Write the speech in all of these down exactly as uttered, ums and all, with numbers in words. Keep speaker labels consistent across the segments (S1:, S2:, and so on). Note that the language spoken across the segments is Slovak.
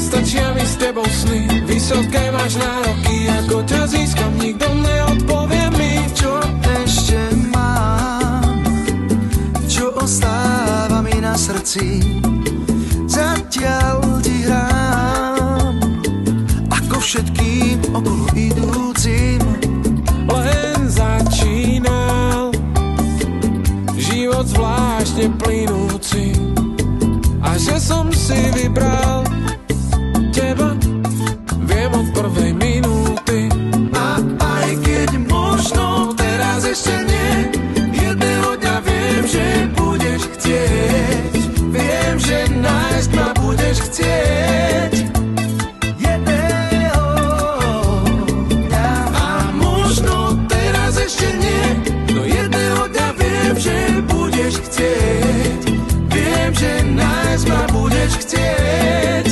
S1: nestačia mi s tebou sny. Vysoké máš nároky, ako ťa získam, nikto neodpovie mi.
S2: Čo ešte mám, čo ostáva mi na srdci, zatiaľ ti hrám, ako všetkým okolo idúcim.
S1: Len začínal život zvláštne plynúci, a že som si vybral teba, viem od prvej minúty.
S2: A aj keď možno teraz ešte nie, jedného dňa viem, že budeš chcieť. Viem, že nájsť ma budeš chcieť. Jedného dňa. A možno teraz ešte nie, no jedného dňa viem, že budeš chcieť. Viem, že nájsť ma budeš chcieť.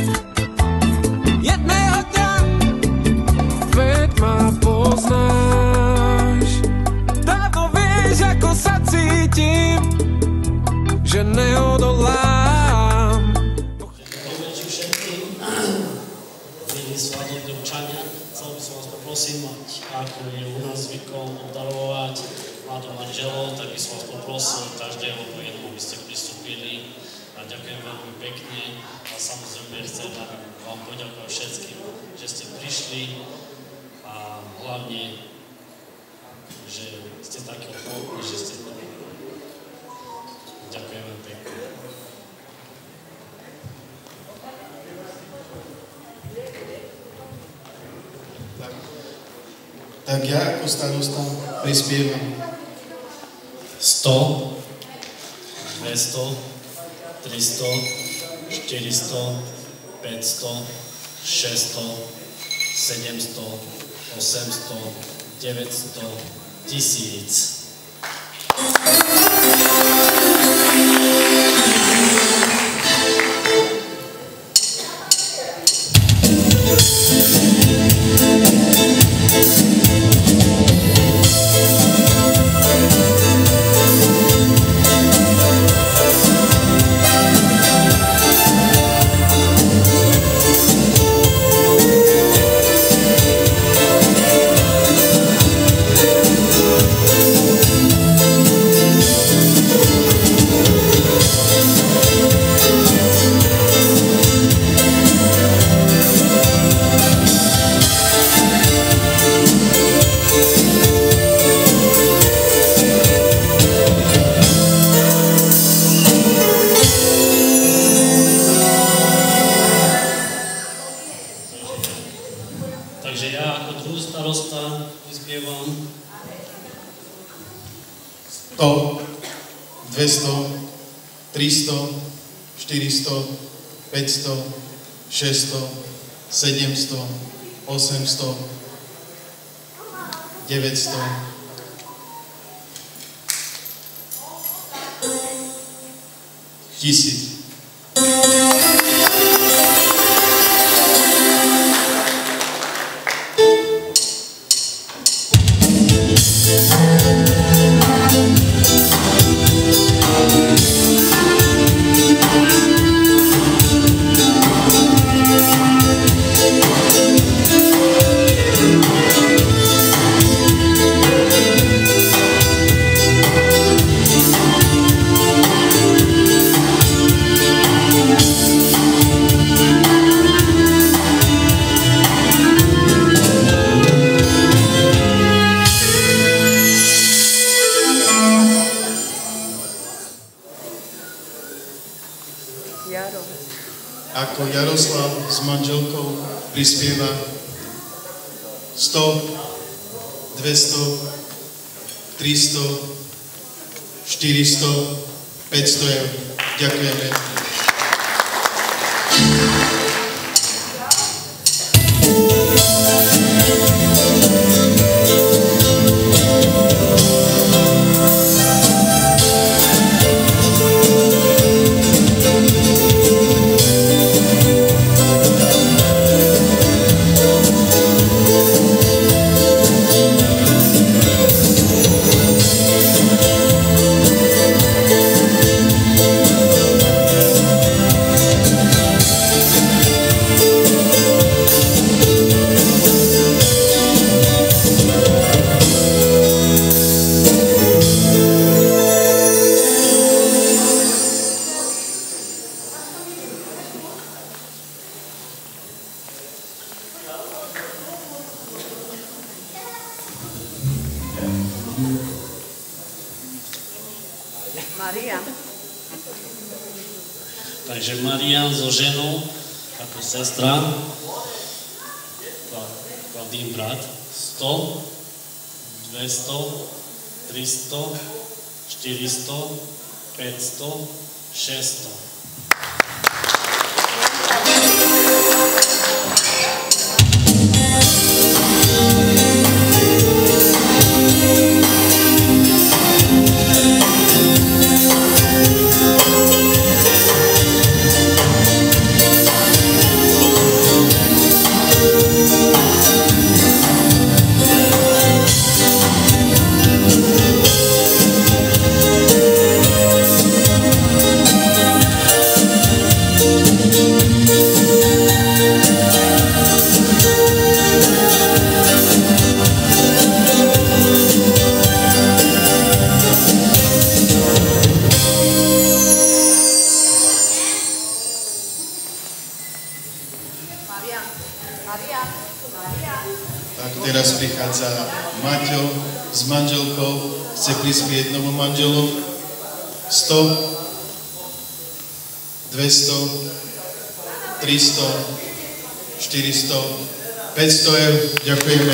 S1: Jedného dňa, veď ma poznáš, dávno vieš, ako sa cítim, že neodolám.
S3: Dobrý večer všetkým, milí svadobní občania. Chcel by som vás poprosiť, ako je u nás zvykom obdarovať mladých manželov, tak by som vás poprosil každého po jednom, aby ste pristúpili. A ďakujem veľmi pekne a samozrejme chcem vám poďakovať všetkým, že ste prišli a hlavne, že ste takí ochotní, že ste tu. Ďakujem veľmi pekne.
S4: Tak, tak ja ako starosta prispievam
S3: sto, dvesto, tristo, štyristo, päťsto, šesťsto, sedemsto, osemsto, deväťsto, tisíc. Takže ja ako druhý starosta vyspievam
S4: sto, dvesto, tristo, štyristo, päťsto, šesťsto, sedemsto, osemsto, deväťsto, tisíc. Ako Jaroslav s manželkou prispieva sto, dvesto, tristo, štyristo, päťsto eur. Ďakujeme.
S5: Maria.
S3: Takže Marian so ženou, ako sestra, pravdým brat, sto, dvesto, tristo, štyristo, päťsto, šesťsto.
S4: Tak teraz prichádza Maťo s manželkou, chce prispieť novomanželom. sto, dvesto, tristo, štyristo, päťsto eur. Ďakujeme.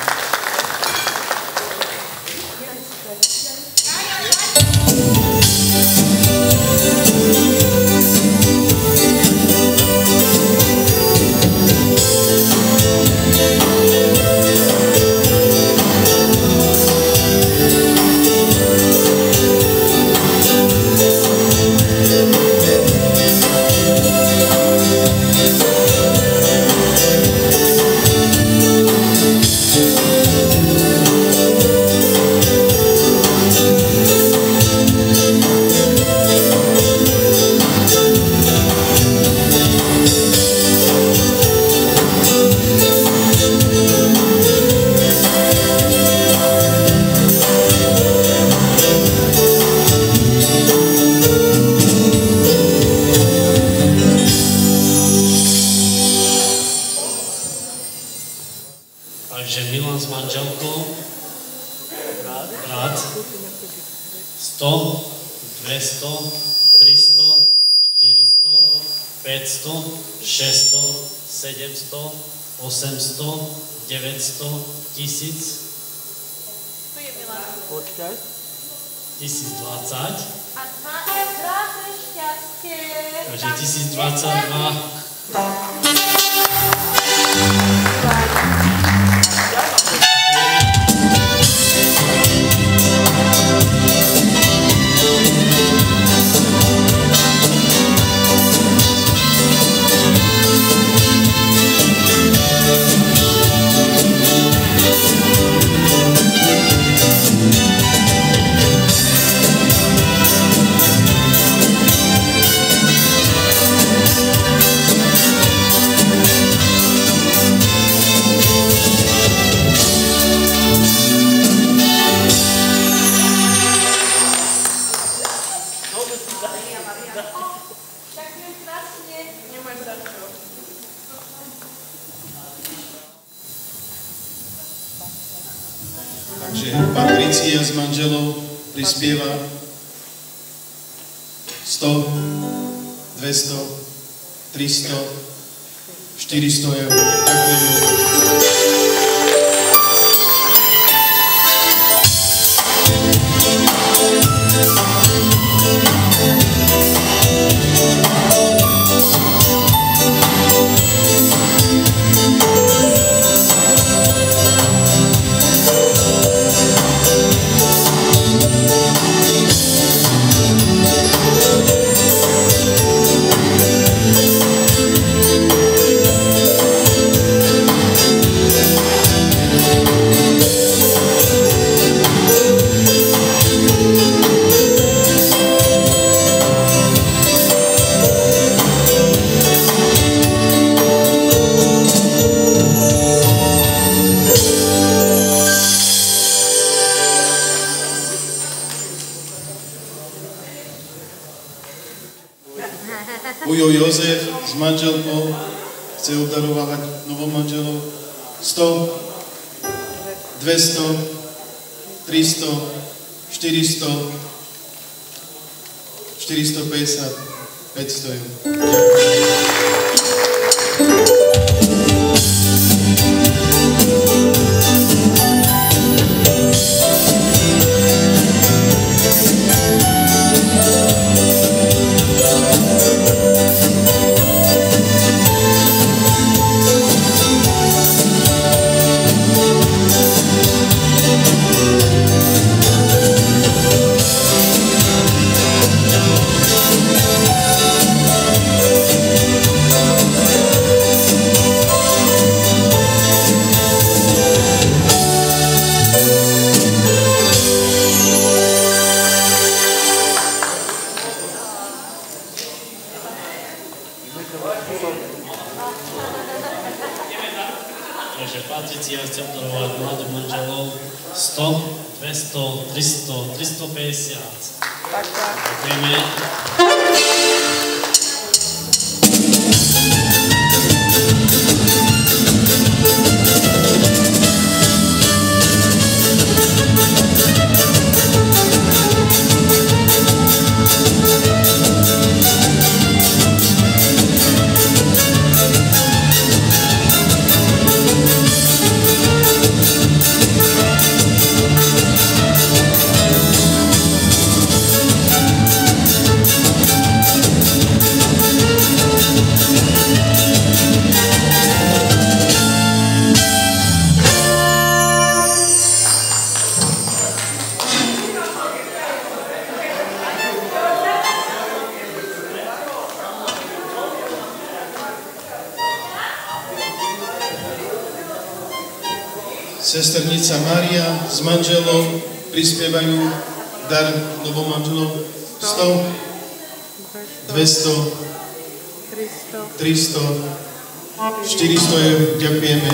S3: Takže Milan s manželkou, brat, sto, dvesto, tristo, štyristo, päťsto, šesťsto, sedemsto, osemsto, deväťsto, tisíc, tisíc dvadsať,
S5: A dva krásne šťastie.
S3: takže tisíc dvadsaťdva.
S5: Ďakujem krásne. Nemáš za čo.
S4: Takže Patricia s manželou prispieva sto, dvesto, tristo, štyristo eur. Ďakujeme. Ujo Jozef s manželkou chce obdarovať novomanželov sto, dvesto, tristo, štyristo, štyristopäťdesiat, päťsto eur.
S3: Takže Patricia chce obdarovať mladú manželov sto, dvesto, tristo, tristopäťdesiat. Ďakujeme.
S4: Sesternica Mária s manželom prispievajú dar novomanželov sto, dvesto, tristo, štyristo eur. Ďakujeme.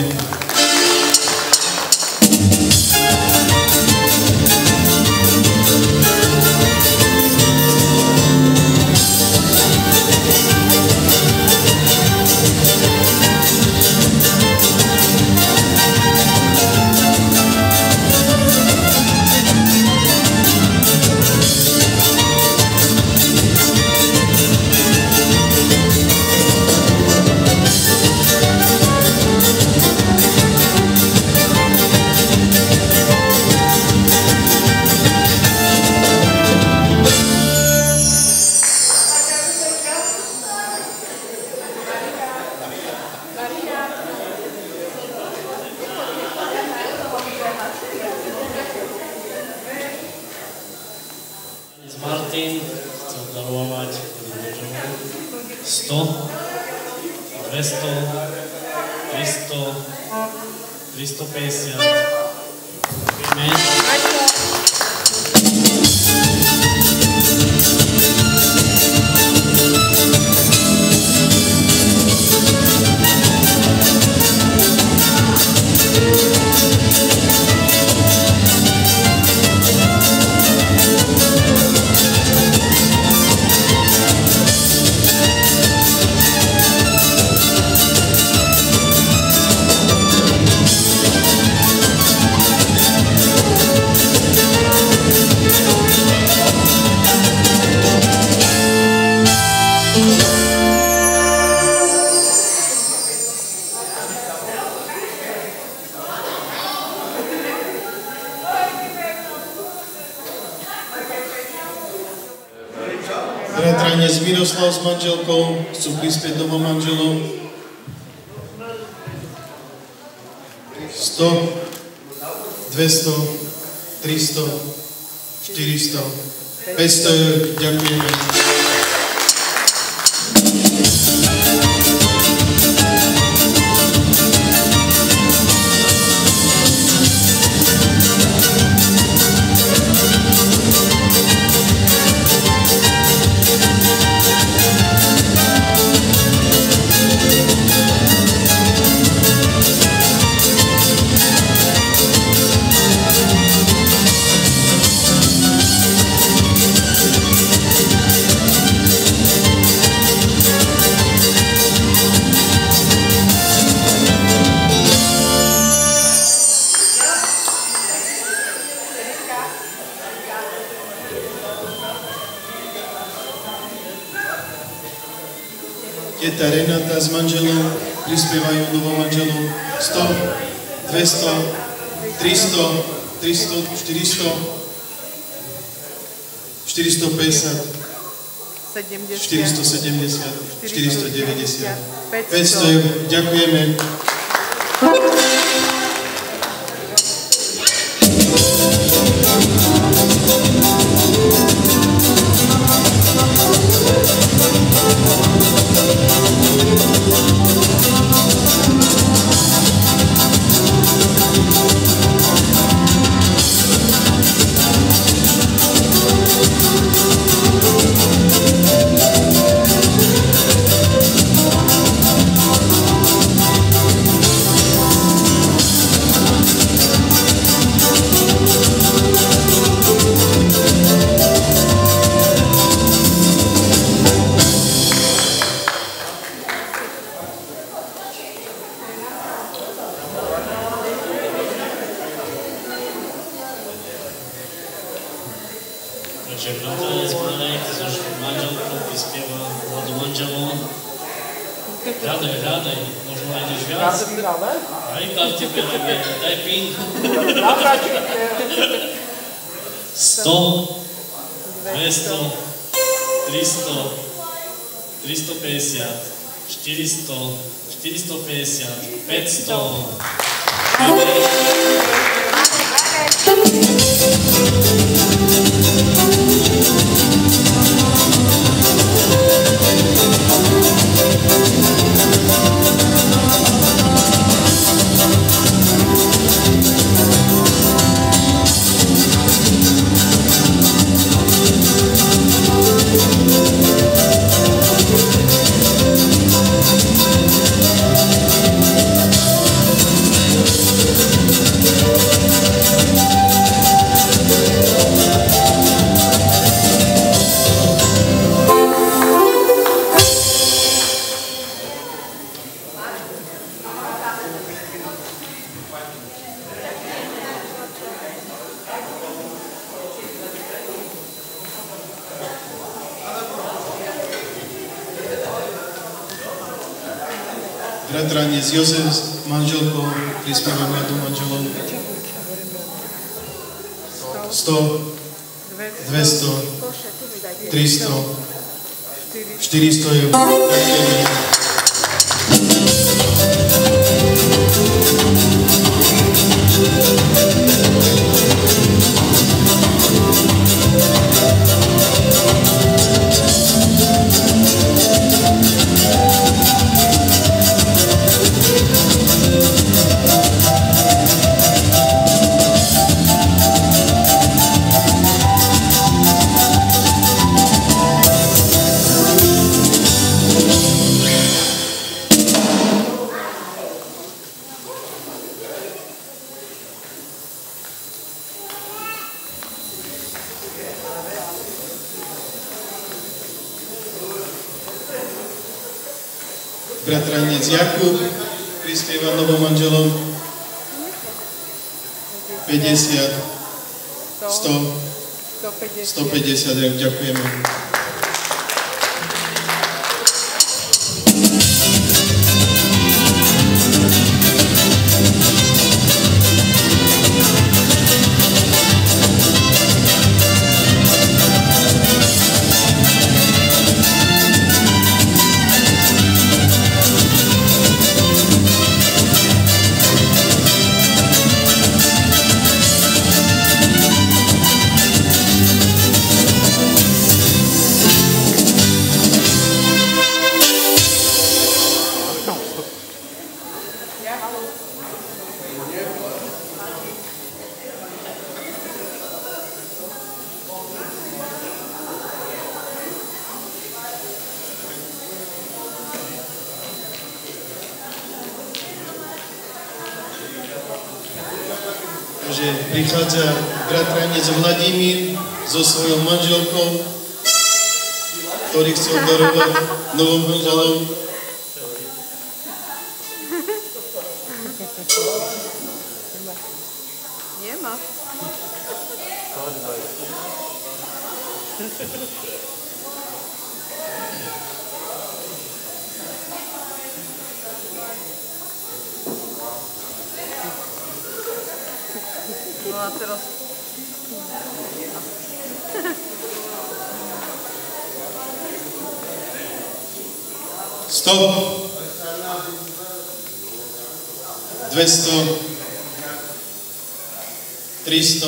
S3: Martin chce obdarovať sto, dvesto, tristo, tristopäťdesiat. Ďakujeme.
S4: Bratranec Miroslav s manželkou chcú prispieť novomanželom sto, dvesto, tristo, štyristo, päťsto eur. Ďakujeme. teta Renata s manželom prispievajú novomanželom sto, dvesto, tristo, tristo, štyristo, štyristopäťdesiat, štyristosedemdesiat, štyristodeväťdesiat, päťsto eur. Ďakujeme.
S3: Takže bratranec Marek so manželkou prispieva mladú manželom. Hľadaj, hľadaj, možno nájdeš viac. Aj tam tebe nevie, daj pín. sto, dvesto, tristo, tristopäťdesiat, štyristo, štyristopäťdesiat, päťsto.
S4: Bratranec Jozef s manželkou prispieva mladým manželom sto, dvesto, tristo, štyristo eur. Bratranec Jakub prispieva novomanželom päťdesiat, sto, stopäťdesiat eur. Ďakujeme. Takže prichádza bratranec Vladimír so svojou manželkou, ktorý chce obdarovať novom manželom.
S5: Nemá.
S6: a teraz...
S4: Stop. dvesto, tristo,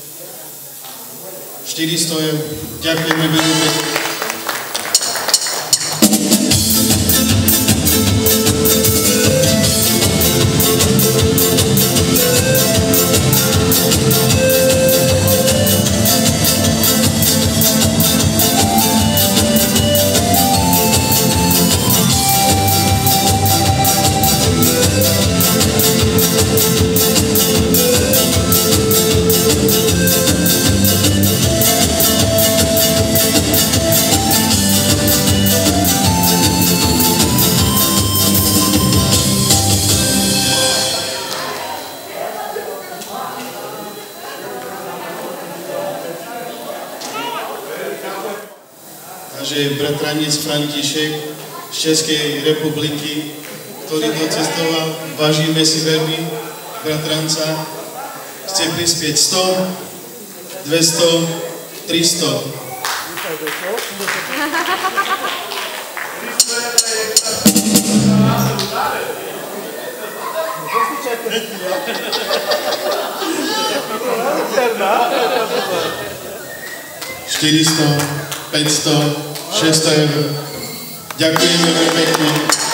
S4: štyristo eur. Ďakujeme veľmi pekne. Takže bratranec František z Českej republiky, ktorý docestoval, vážime si veľmi bratranca, chce prispieť sto, dvesto, tristo. štyristo, päťsto, šesťsto eur. Ďakujeme veľmi pekne.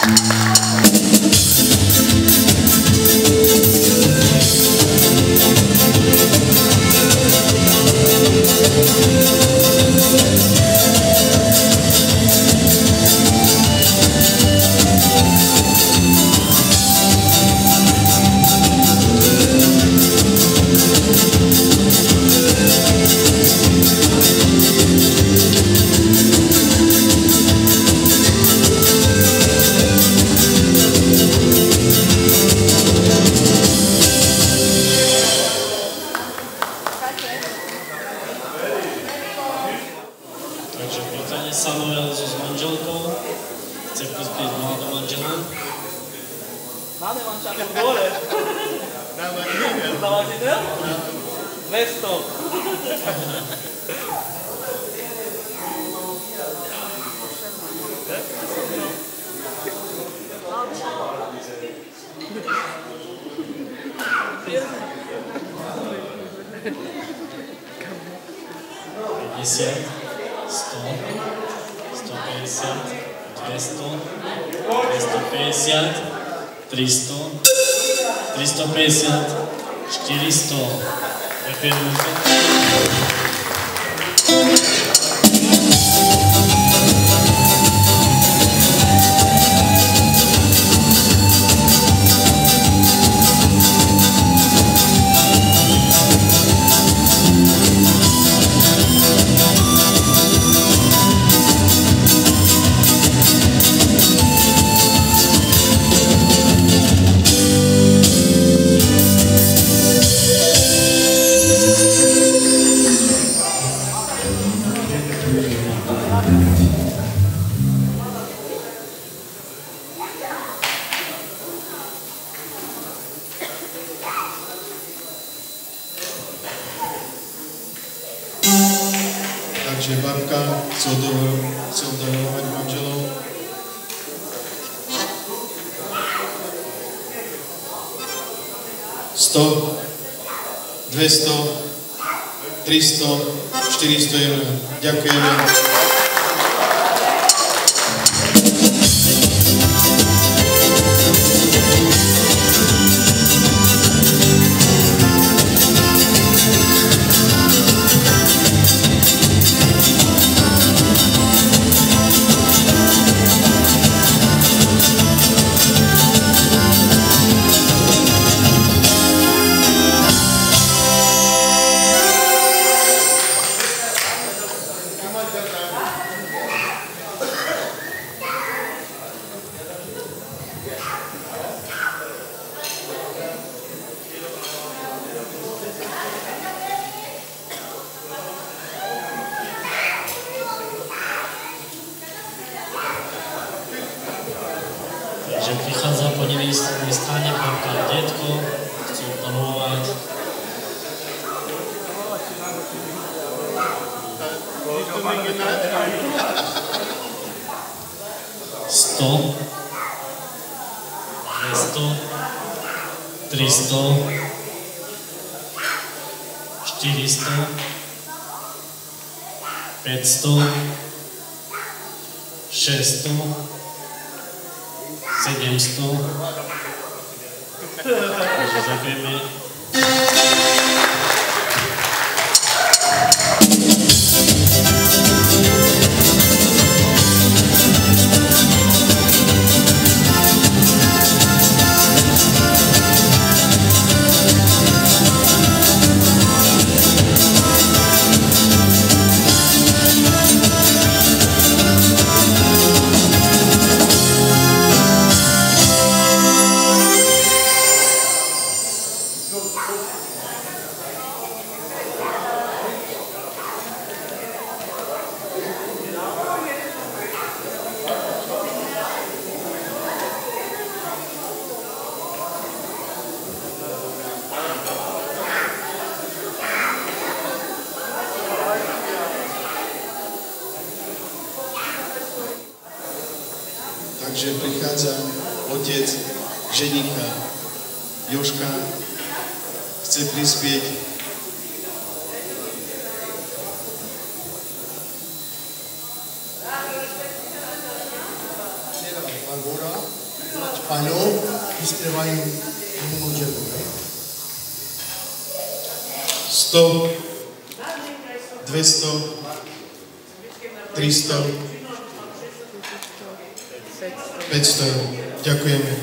S3: Samuel so s manželkou chce prispieť mladú manželu.
S6: Máme manželku dole. Dávaš e-mail? Dávaš e-mail? dvesto.
S3: päťdesiat, sto, stopäťdesiat, dvesto, dvestopäťdesiat, tristo, tristopäťdesiat, štyristo. Ďakujem.
S4: Takže Barka chcel dovolovať manželov. sto, dvesto, tristo, štyristo eur. Ďakujeme.
S3: Takže prichádza po nevýstrednej strane babka a detko, chcú darovať. sto, dvesto, tristo, štyristo, päťsto, šesťsto, sedemsto. Ďakujeme.
S4: Takže prichádza otec ženicha Jožka, chce prispieť
S7: Barbora, Paľo, vyspievajú tomu manželu.
S4: sto, dvesto, tristo, päťsto. Ďakujeme.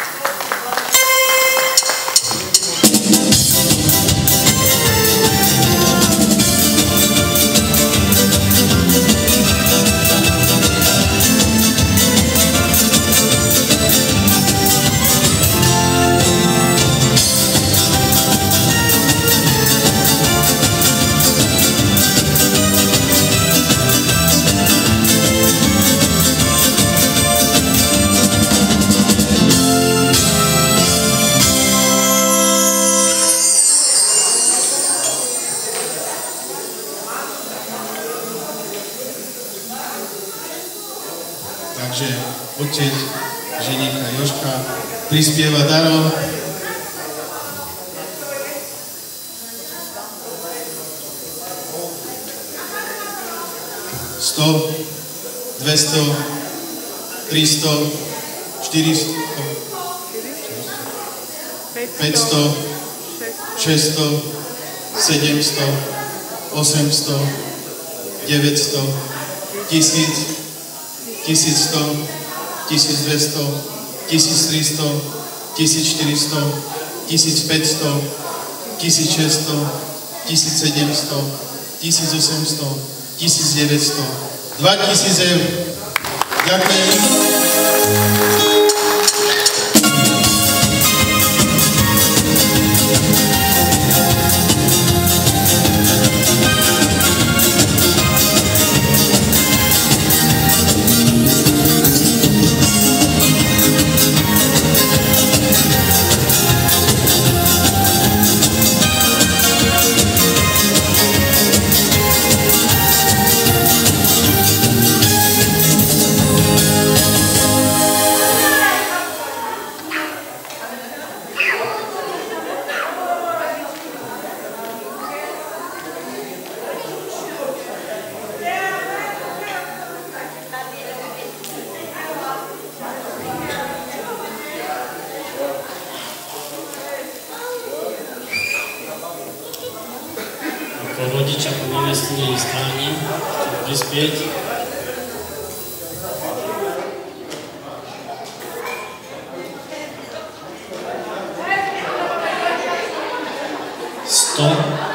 S4: Takže otec ženicha Jožka prispieva darom. sto, dvesto, tristo, štyristo, päťsto, šesťsto, sedemsto, osemsto, deväťsto, tisíc, tisícsto, tisícdvesto, tisíctristo, tisícštyristo, tisícpäťsto, tisícšesťsto, tisícsedemsto, tisícosemsto, tisícdeväťsto, dvatisíc eur. Ďakujem.
S3: Ako rodiča po nevestnej strane chcem prispieť. sto,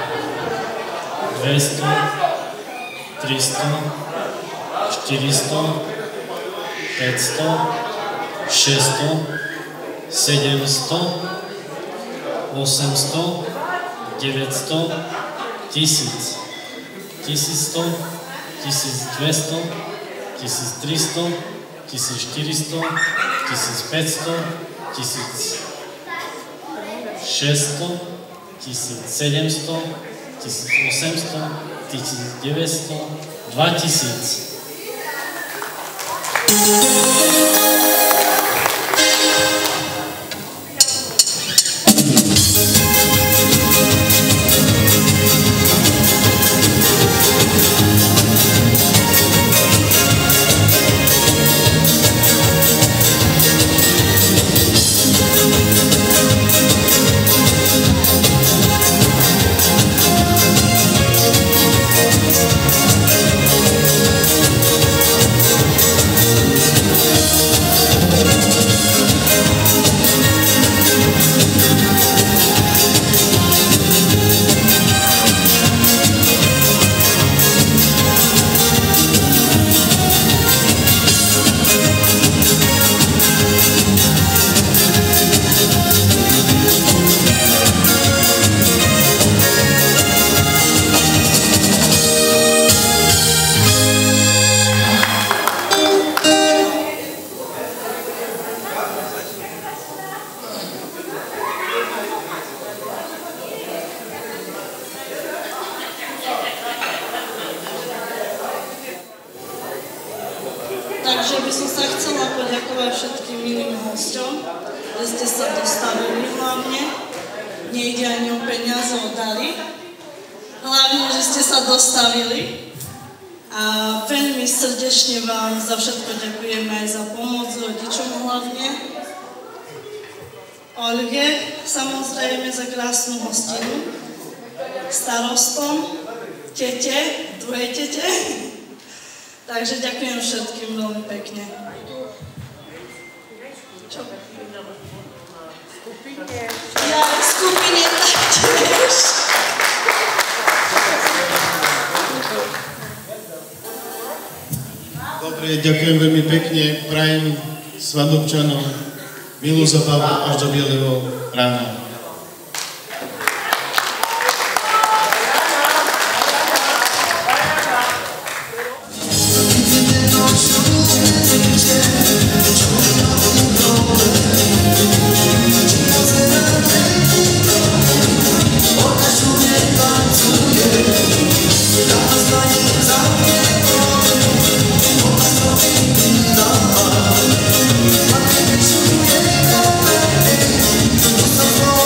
S3: dvesto, tristo, štyristo, päťsto, šesťsto, sedemsto, osemsto, deväťsto, tisíc, tisícsto, tisícdvesto, tisíctristo, tisícštyristo, tisícpäťsto, tisícšesťsto, tisícsedemsto, tisícosemsto, tisícdeväťsto, dvetisíc.
S8: Takže by som sa chcela poďakovať všetkým milým hosťom, že ste sa dostavili hlavne. Nejde ani o peniaze, o dary. Hlavne, že ste sa dostavili. A veľmi srdečne vám za všetko ďakujeme aj za pomoc rodičom hlavne. Olge, samozrejme za krásnu hostinu. Starostom, tete, druhej tete. Takže ďakujem všetkým veľmi pekne. Čo? Skupine. Ja v skupine taktiež.
S4: Dobre, ďakujem veľmi pekne. Prajem svadobčanom milú zabavu až do bieleho rána.
S2: We'll be right back.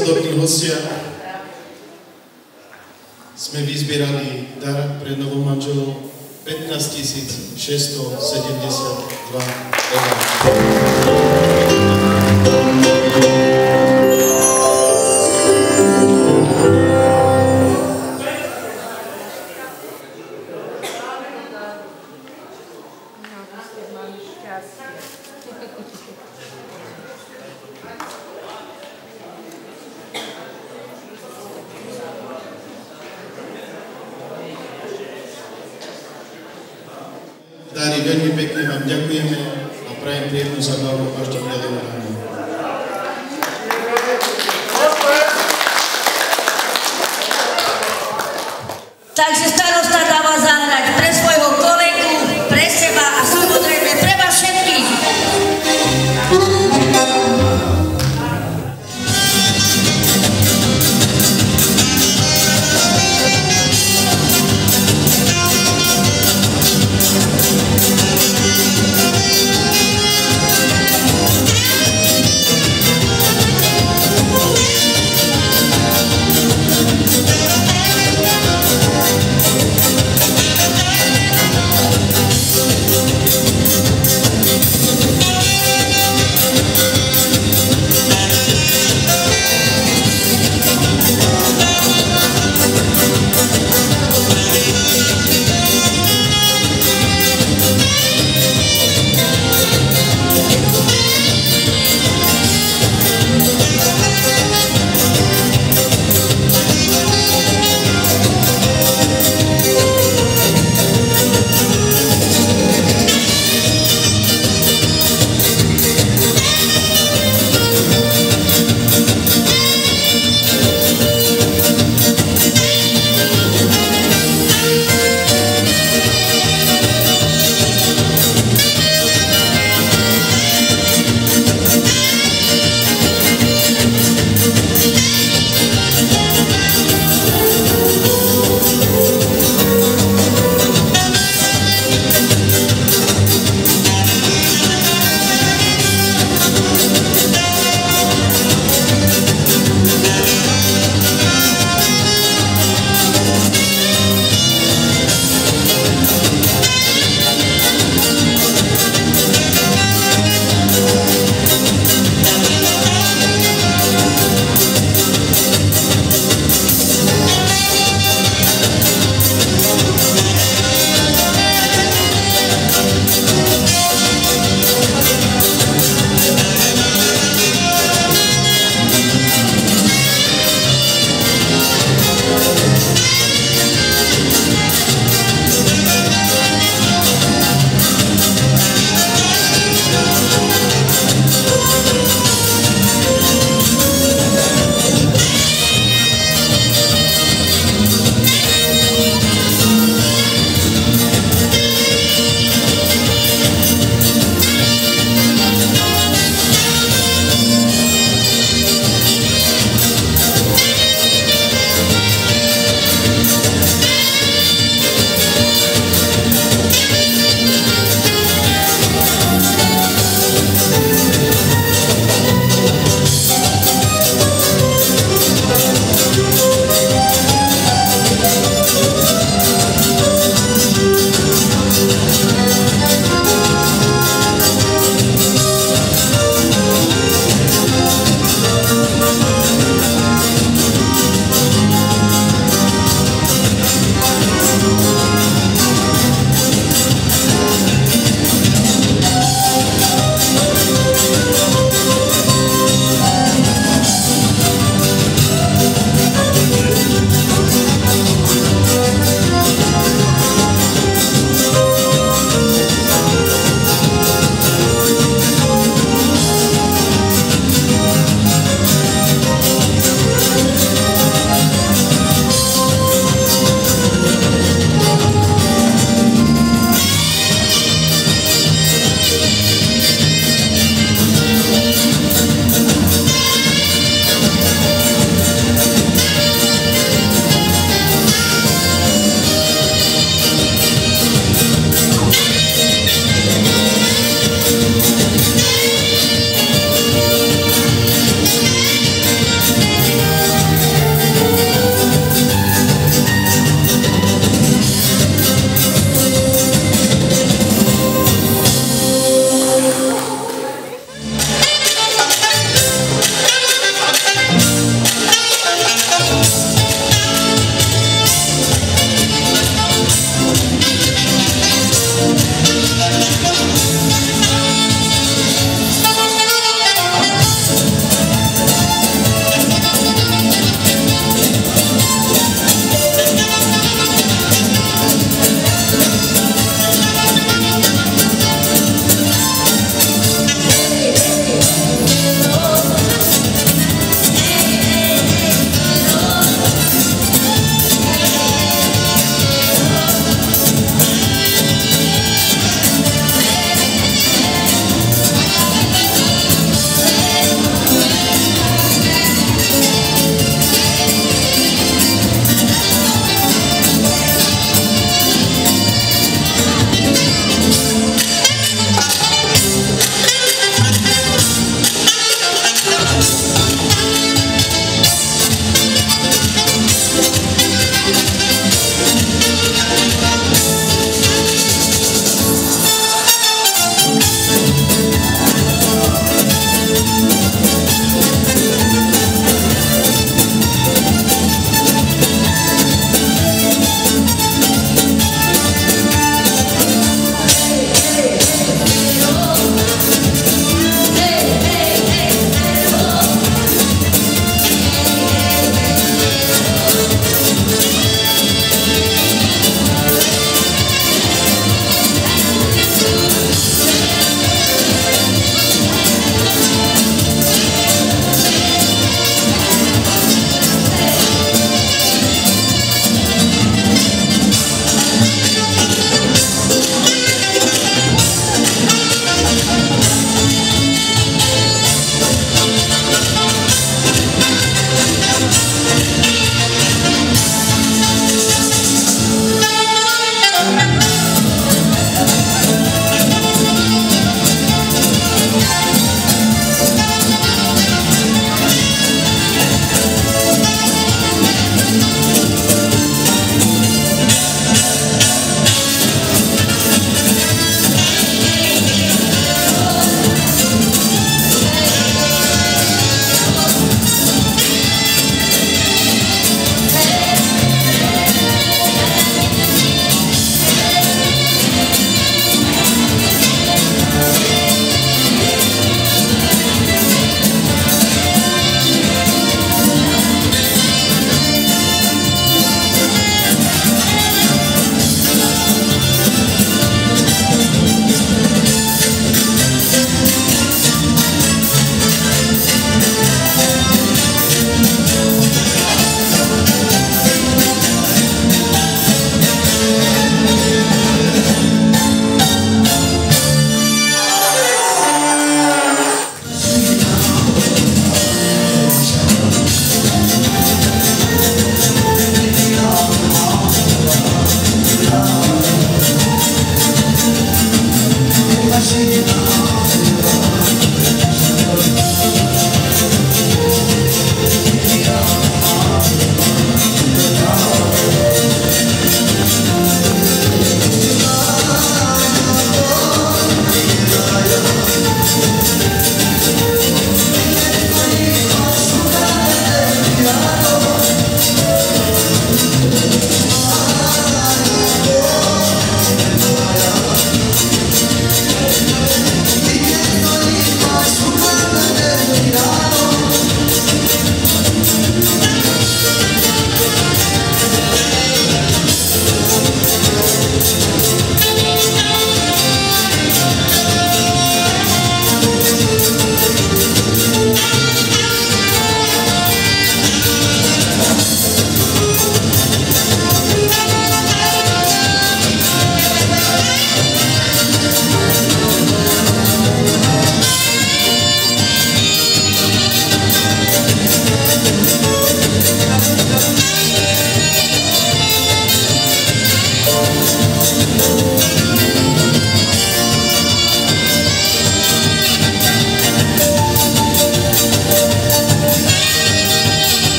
S4: svadobní hostia, sme vyzbierali dar pre novomanželov pätnásť tisíc šesťstosedemdesiatdva eur. Dári, veľmi pekne vám ďakujeme a prajem príjemnú zábavu až do bieleho rána.
S9: Takže starosta dáva zahrať pre svojho kolegu, pre seba a samozrejme pre vás všetkých.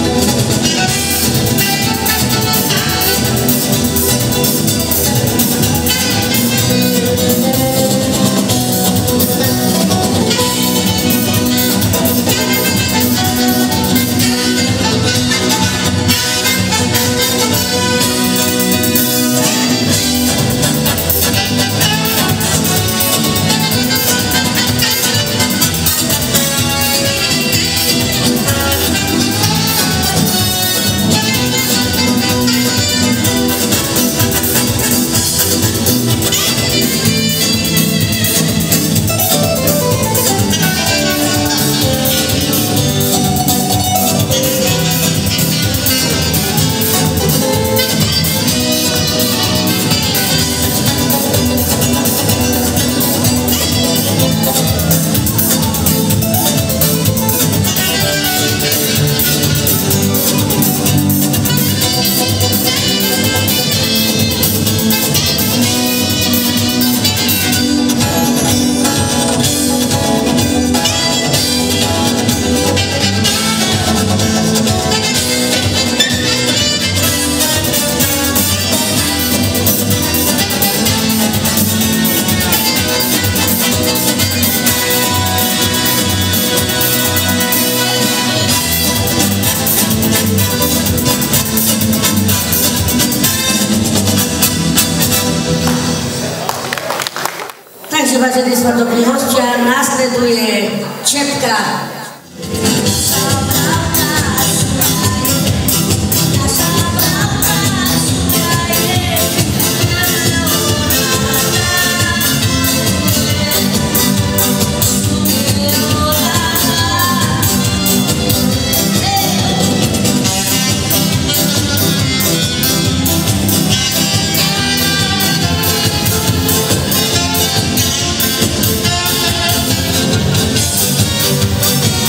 S9: Vážení svadobní hostia, nasleduje čepka.
S2: Thank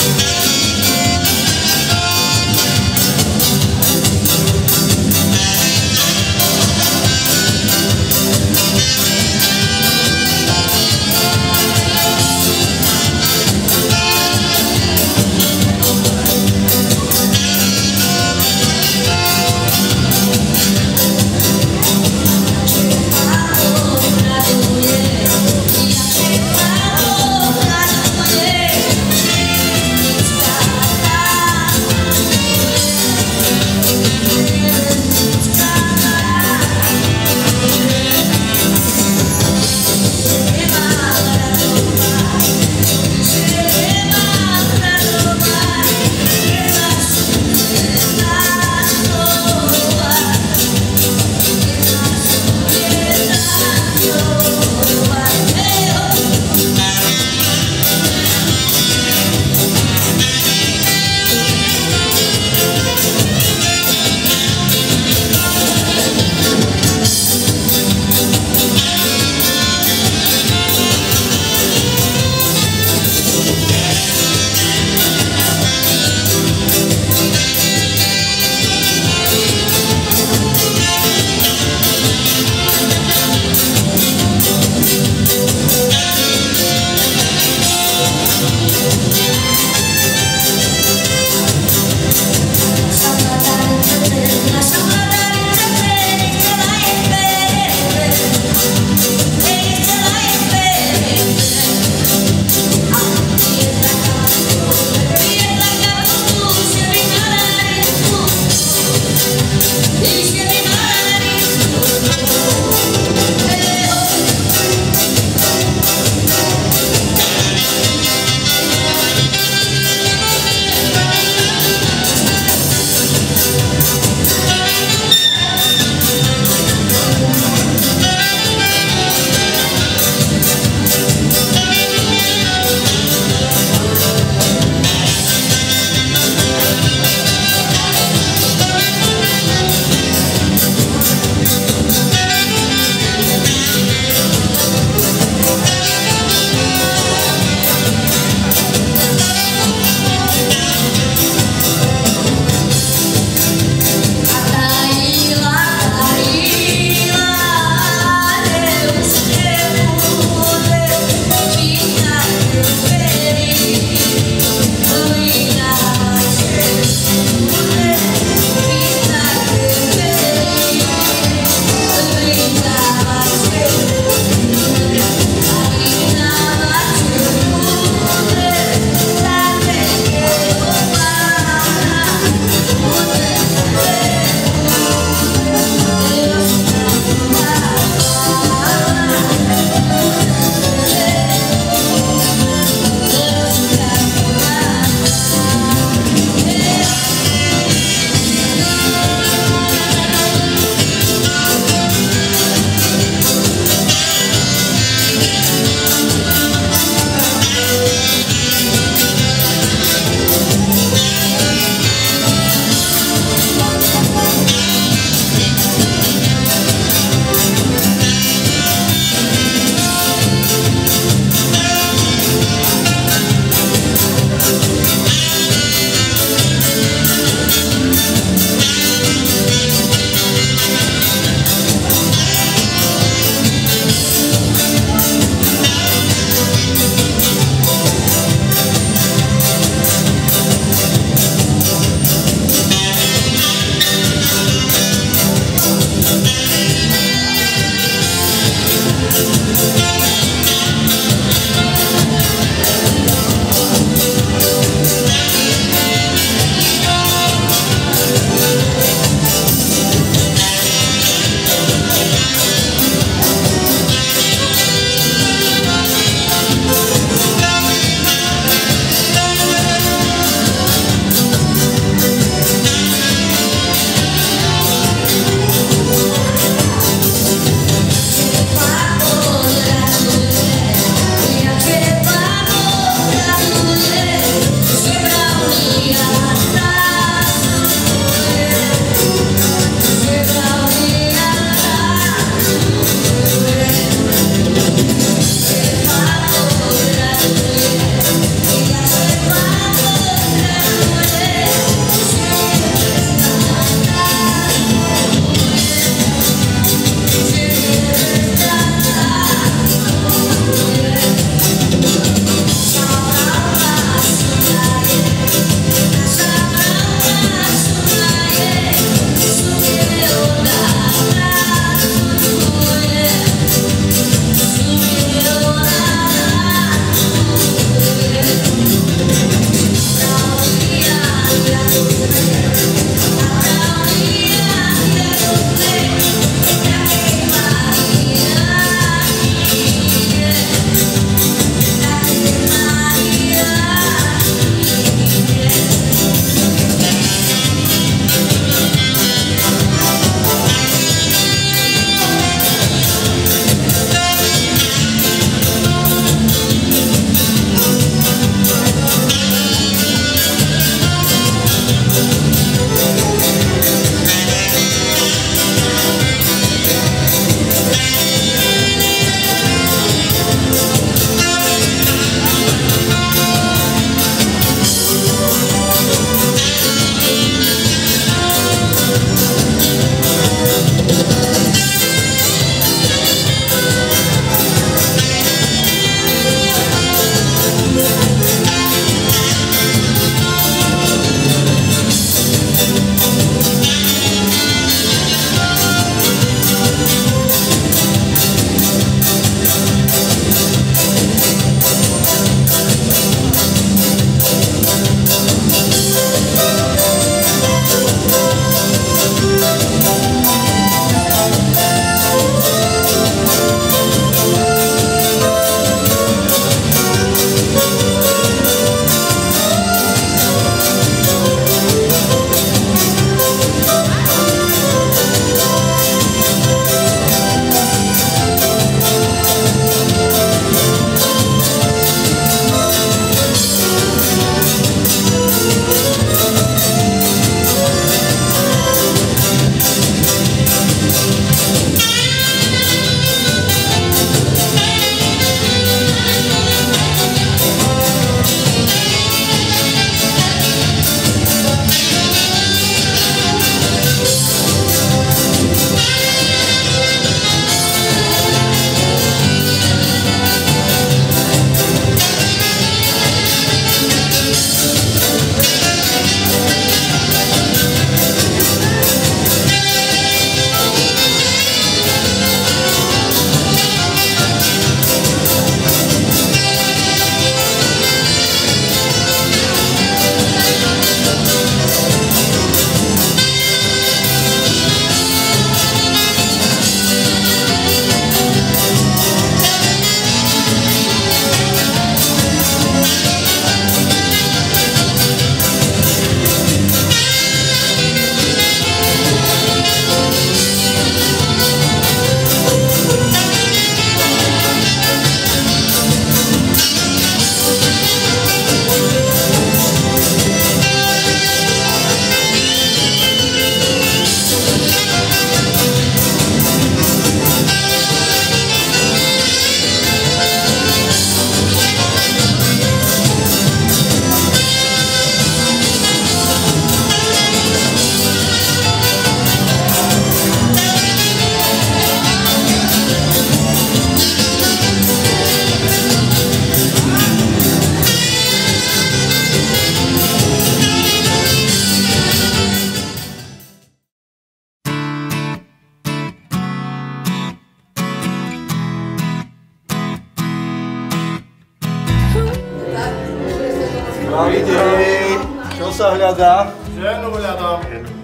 S10: sa hľadá?
S7: Ženu hľadám.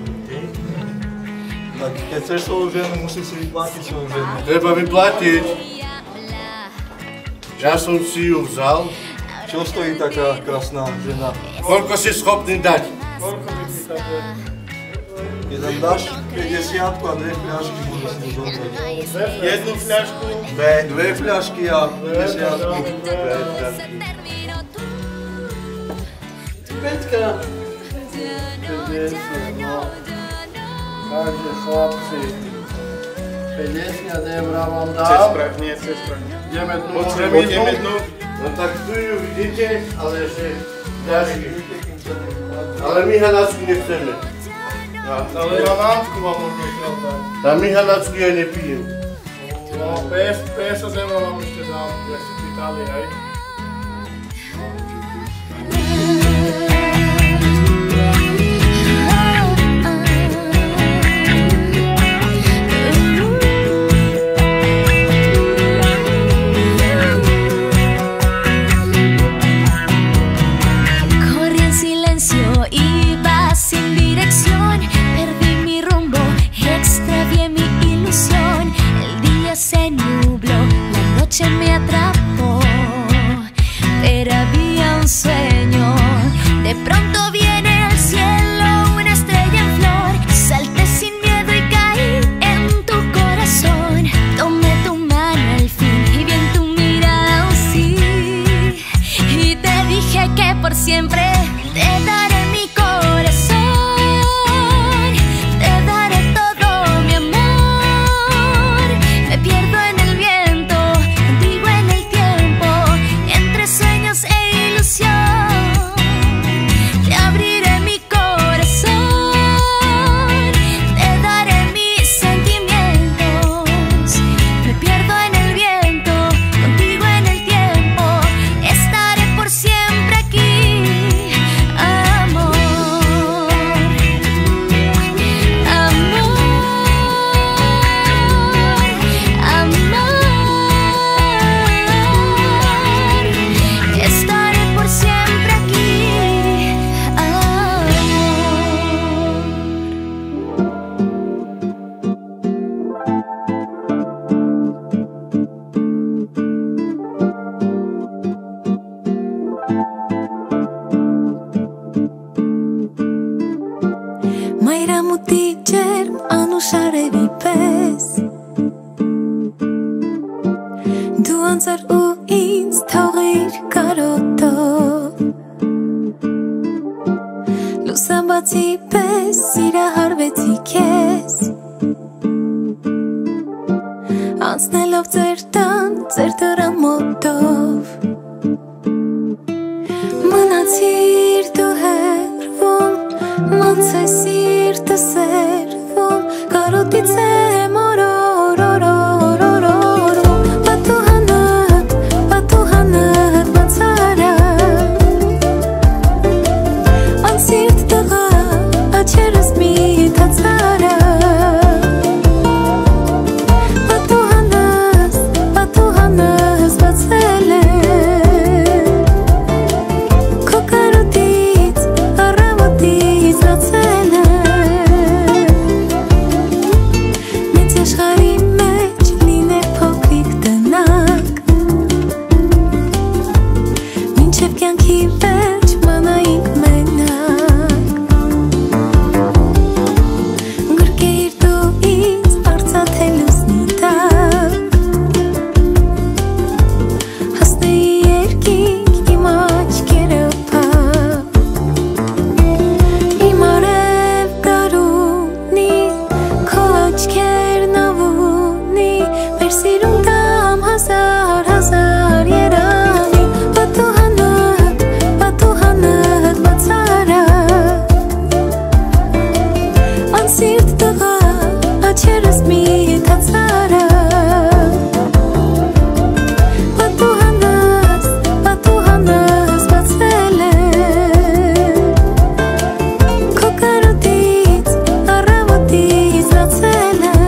S10: Tak keď chceš svoju ženu, musíš si vyplatiť svoju ženu.
S7: Treba vyplatiť. Ja som si ju vzal.
S10: Čo stojí taká krásna žena?
S7: Koľko si schopný dať?
S10: Koľko mi si tak jeden dáš päťdesiatku a dve fľašky môžeš si to zobrať.
S7: Jednu fľašku?
S10: Dve, dve fľašky a päťdesiatku. Dve fľašky.
S7: Peťka. päťdesiat, no. Takže chlapci, päťdesiat eur vám dám.
S4: Cez prach, nie cez prach.
S7: Ideme dnu,
S4: Potrebujeme dnu.
S7: No tak tu ju vidíte, ale ešte ďalší. Ale my halácku nechceme.
S4: Ale na námku vám možno chcel dať.
S7: A my halácku ja nepijem.
S4: No, päťdesiat eur vám ešte dám, ja si pýtali, hej.
S11: Me atrapó, pero había un sueño. De pronto viene al cielo una estrella en flor. Salté sin miedo y caí en tu corazón. Tomé tu mano al fin y vi en tu mirada un sí. Y te dije que por siempre te daré mi corazón. Te daré todo mi amor. Me pierdo en el viento, en el tiempo, entre sueños e ilusión. Te abriré mi corazón, te daré mis sentimientos. Me pierdo en el viento, contigo en el tiempo. Estaré por siempre aquí, amor. Amor, amor. Estaré por siempre aquí, amor.
S12: Մայրամու դիջեր անուշարևի պես Դու անցար ու ինձ թողիր կարոտով Լուսամբացի պես սիրահարվեցի քեզ Անցնելով ձեր տան, ձեր դռան մոտով Մնացիր դու հեռվում Ոնց է սիրտը սերվում Կարոտից եմ օրորորորորորորում Պատուհանդ, պատուհանդ բացարա Անսիրտ տղա, աչերս մի թացարա Պատուհանս, պատուհանս բացել է Քո կարոտից, առավոտից բացել է Մեծ աշխարհի մեջ լիներ փոքրիկ տնակ Մինչև կյանքի վերջ մնայինք մենակ Գրկեիր դու ինձ արծաթե լուսնի տակ Հասնեի երկինք իմ աչքերը փակ Իմ արև կարունի, քո աչքերն ավունի Մեր սիրուն դամ հազար, հազար երանի Պատուհանդ, պատուհանդ բացարա Անսիրտ տղա, աչերս մի թացարա Պատուհանս, պատուհանս բացել է Քո կարոտից, առավոտից բացել է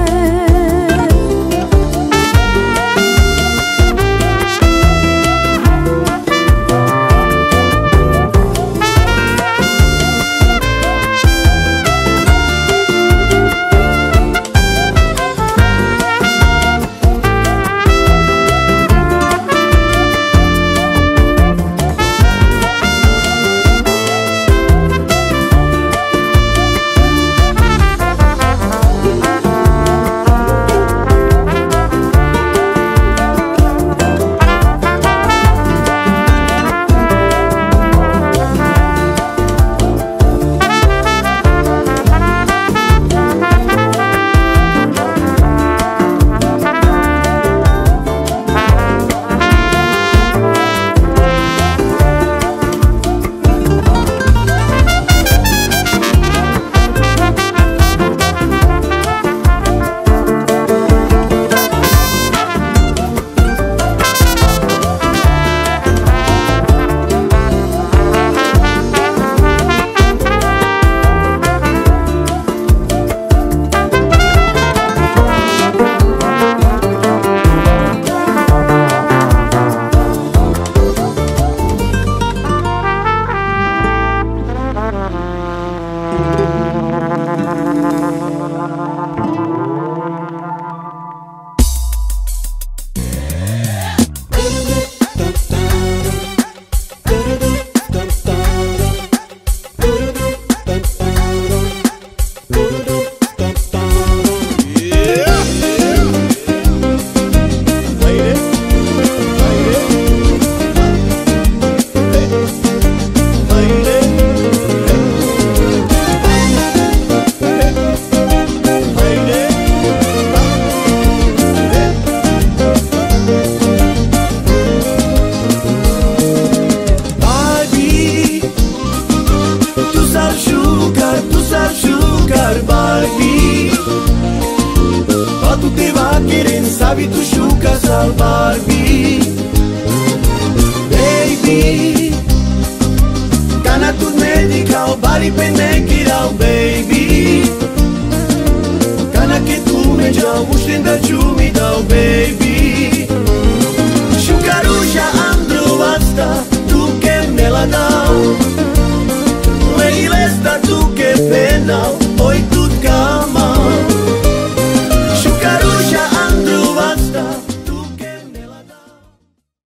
S2: Davi tu shuka sal Barbie Baby Kana tu medical bali penekirao baby Kana ke tu me jau mushtin da chumi dao baby